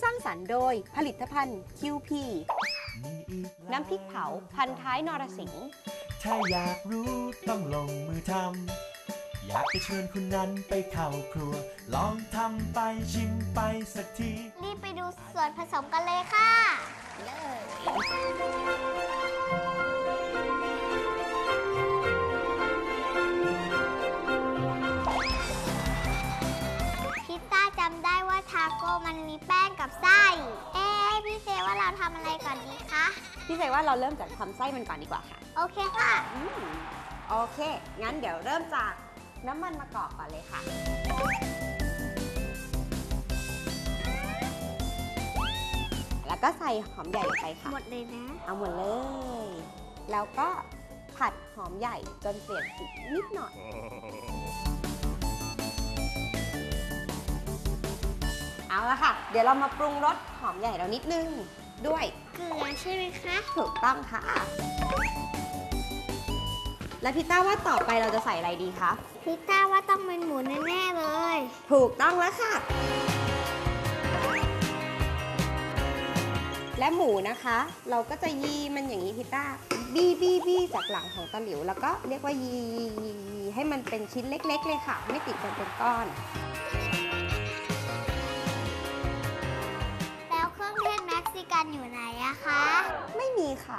สร้างสรรค์โดยผลิตภัณฑ์ QP น้ำพริกเผาพันท้ายนรสิงห์ถ้าอยากรู้ต้องลงมือทำอยากจะเชิญคุณนั้นไปเข้าครัวลองทำไปชิมไปสักทีรีบไปดูส่วนผสมกันเลยค่ะพิซซ่าจำได้ว่าทาโก้มันมีแป้งกับไส้พี่เซว่าเราทำอะไรก่อนดีคะพี่เซว่าเราเริ่มจากทำไส้มันก่อนดีกว่าค่ะโอเคค่ะโอเคงั้นเดี๋ยวเริ่มจากน้ำมันมะกอกก่อนเลยค่ะแล้วก็ใส่หอมใหญ่ลงไปค่ะหมดเลยนะเอาหมดเลยแล้วก็ผัดหอมใหญ่จนเปลี่ยนสีนิดหน่อยเอาละค่ะเดี๋ยวเรามาปรุงรสหอมใหญ่เรานิดนึงด้วยเกลือใช่ไหมคะถูกต้องค่ะและพิต้าว่าต่อไปเราจะใส่อะไรดีคะพิต้าว่าต้องเป็นหมูแน่ๆเลยถูกต้องแล้วค่ะและหมูนะคะเราก็จะยีมันอย่างนี้พิต้าบี้จากหลังของตะหลิวแล้วก็เรียกว่ายีให้มันเป็นชิ้นเล็กๆเลยค่ะไม่ติดกันเป็นก้อนแล้วเครื่องเทศเม็กซิกันอยู่ไหนอะคะไม่มีค่ะ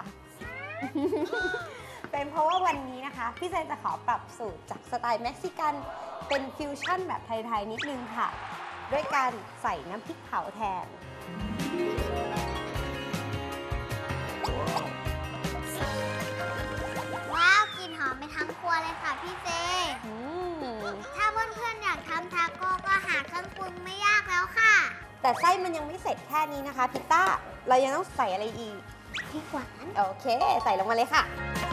เป็นเพราะว่าวันนี้นะคะพี่เซนจะขอปรับสูตรจากสไตล์เม็กซิกันเป็นฟิวชั่นแบบไทยๆนิดนึงค่ะด้วยการใส่น้ำพริกเผาแทนว้าวกลิ่นหอมไปทั้งครัวเลยค่ะพี่เจถ้าเพื่อนๆอยากทำทาโก้ก็หาเครื่องปรุงไม่ยากแล้วค่ะแต่ไส้มันยังไม่เสร็จแค่นี้นะคะพิต้าเรายังต้องใส่อะไรอีกพริกหวานโอเคใส่ลงมาเลยค่ะ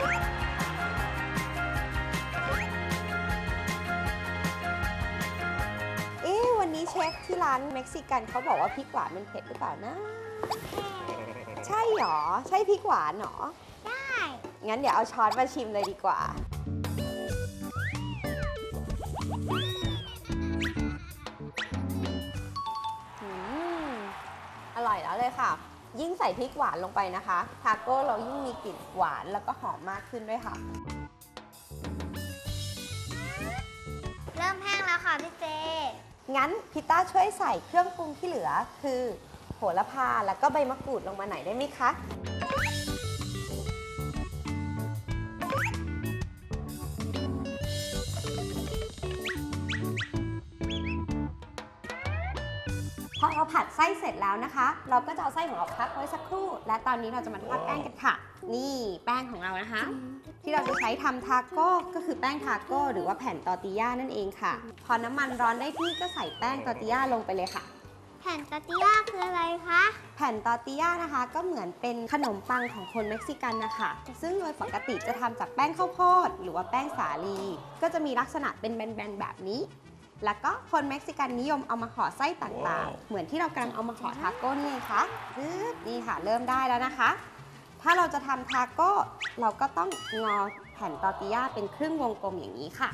วันนี้เชฟที่ร้านเม็กซิกันเขาบอกว่าพริกหวานมันเผ็ดหรือเปล่านะใช่หรอใช่พริกหวานหรอได้งั้นเดี๋ยวเอาช้อนมาชิมเลยดีกว่าอร่อยแล้วเลยค่ะยิ่งใส่พริกหวานลงไปนะคะทาโก้เรายิ่งมีกลิ่นหวานแล้วก็หอมมากขึ้นด้วยค่ะเริ่มแห้งแล้วค่ะพี่เจงั้นพิต้าช่วยใส่เครื่องปรุงที่เหลือคือโหระพาแล้วก็ใบมะกรูดลงมาหน่อยได้ไหมคะพอเราผัดไส้เสร็จแล้วนะคะเราก็จะเอาไส้ของเราพักไว้สักครู่และตอนนี้เราจะมาทอดแป้งกันค่ะนี่แป้งของเรานะคะที่เราจะใช้ทำทาโก้ก็คือแป้งทาโก้หรือว่าแผ่นตอร์ติญ่านั่นเองค่ะพอน้ำมันร้อนได้ที่ก็ใส่แป้งตอร์ติญ่าลงไปเลยค่ะแผ่นตอร์ติญ่าคืออะไรคะแผ่นตอร์ติญ่านะคะก็เหมือนเป็นขนมปังของคนเม็กซิกันนะคะซึ่งโดยปกติจะทำจากแป้งข้าวโพดหรือว่าแป้งสาลีก็จะมีลักษณะเป็นแบนๆแบบนี้แล้วก็คนเม็กซิกันนิยมเอามาห่อไส้ต่างๆเหมือนที่เรากำลังเอามาห่อทาโก้นี่ไงคะนี่ค่ะเริ่มได้แล้วนะคะถ้าเราจะทำทาโก้เราก็ต้องงอแผ่นตอร์ติญ่าเป็นครึ่งวงกลมอย่างนี้ค่ะ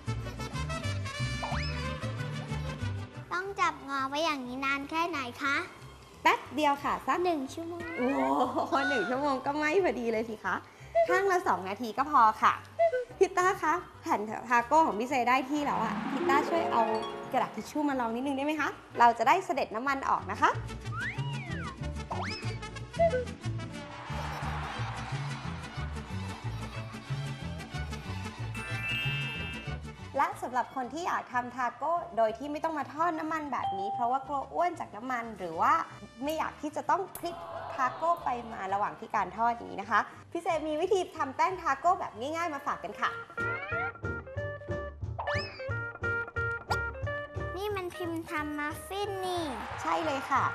ต้องจับงอไว้อย่างนี้นานแค่ไหนคะแป๊บเดียวค่ะสัก 1 ชั่วโมงโอ้โห1 ชั่วโมงก็ไม่พอดีเลยสิคะข้างละ2 นาทีก็พอค่ะพิต้าคะแผ่นทาโก้ของพี่เซได้ที่แล้วอะพิต้าช่วยเอากระดาษทิชชู่มารองนิดนึงได้ไหมคะเราจะได้เสด็จน้ำมันออกนะคะและสำหรับคนที่อยากทำทาโก้โดยที่ไม่ต้องมาทอดน้ำมันแบบนี้เพราะว่ากลัวอ้วนจากน้ำมันหรือว่าไม่อยากที่จะต้องพลิกทาโก้ไปมาระหว่างที่การทอดอย่างนี้นะคะพี่เซมีวิธีทำแป้งทาโก้แบบง่ายๆมาฝากกันค่ะนี่มันพิมพ์ทำมัฟฟินนี่ใช่เลยค่ะ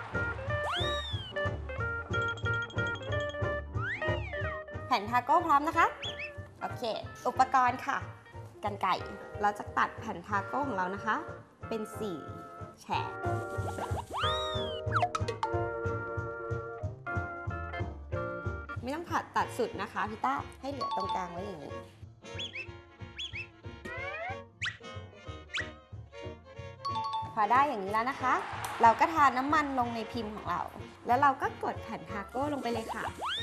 แผ่นทาโก้พร้อมนะคะโอเคอุปกรณ์ค่ะกรรไกรเราจะตัดแผ่นทาโก้ของเรานะคะเป็น4 แฉกไม่ต้องตัดสุดนะคะพี่ต้าให้เหลือตรงกลางไว้อย่างนี้พอได้อย่างนี้แล้วนะคะเราก็ทาน้ำมันลงในพิมพ์ของเรา แล้วเราก็กดแผ่นทาโก้ลงไปเลยค่ะ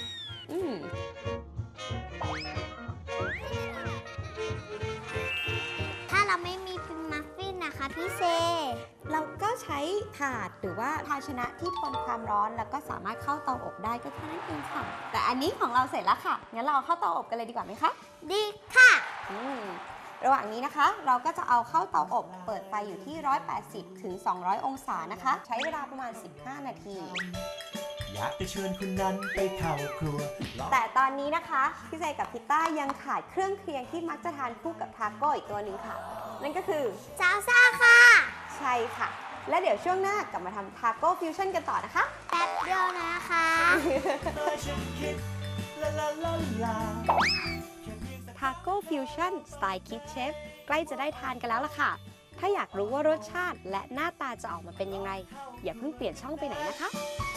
ถ้าเราไม่มีพิมพ์มัฟฟินนะคะพี่เซเราก็ใช้ถาดหรือว่าภาชนะที่ทนความร้อนแล้วก็สามารถเข้าเตาอบได้ก็แค่นั้นเองค่ะ แต่อันนี้ของเราเสร็จแล้วค่ะ งั้นเราเข้าเตาอบกันเลยดีกว่าไหมคะดีค่ะระหว่างนี้นะคะ เราก็จะเอาเข้าเตาอบ เปิดไฟอยู่ที่ 180 ถึง 200 องศานะคะ ใช้เวลาประมาณ 15 นาทีอยากจะเชิญคุณนั้นไปเข้าครัวลองแต่ตอนนี้นะคะพี่เจกับพิต้ายังขาดเครื่องเคียงที่มักจะทานคู่กับทาโก้อีกตัวหนึ่งค่ะ นั่นก็คือซาลซ่าค่ะใช่ค่ะ และเดี๋ยวช่วงหน้ากลับมาทำทาโก้ฟิวชั่นกันต่อนะคะแป๊บเดียวนะคะฉันคิดลาลาลาลาทาโก้ฟิวชั่นสไตล์คิดเชฟใกล้จะได้ทานกันแล้วล่ะค่ะ ถ้าอยากรู้ว่ารสชาติและหน้าตาจะออกมาเป็นยังไง อย่าเพิ่งเปลี่ยนช่องไปไหนนะคะ